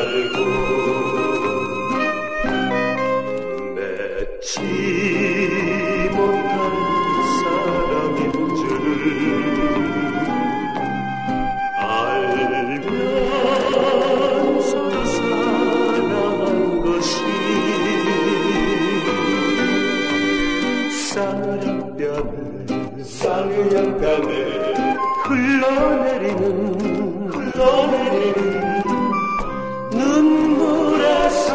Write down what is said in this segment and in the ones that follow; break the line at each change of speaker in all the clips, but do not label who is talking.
말고 맺지 못한 사랑인 줄 알면서도 사랑한 것이 싸늘한 뺨에 흘러내리는 눈물의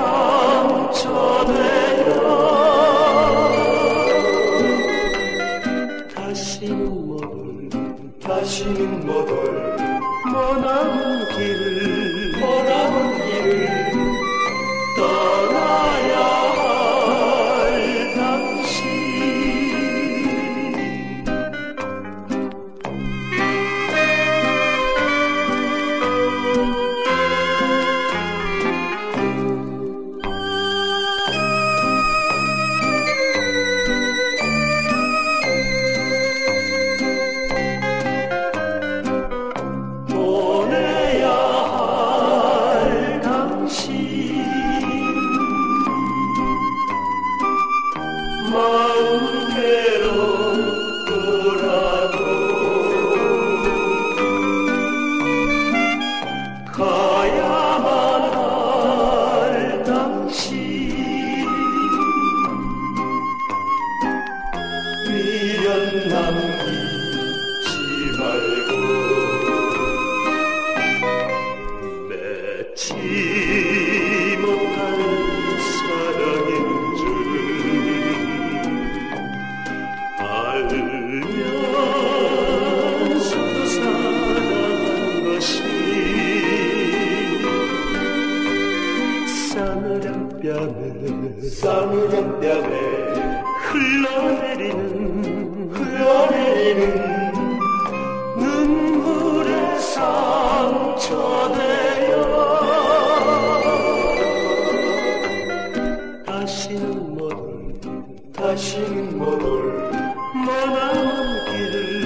상처되어 다시는 못 올 머나먼 길을 떠나야 할 당신. 마음대로 돌아도 가야만 할 당신 미련 남기지 말고 맺지 못한 사랑인 줄 알면서도 사랑한 것이 싸늘한 뺨에 흘러내리는 눈물의 상처되어 다시는 못 올 머나먼 길을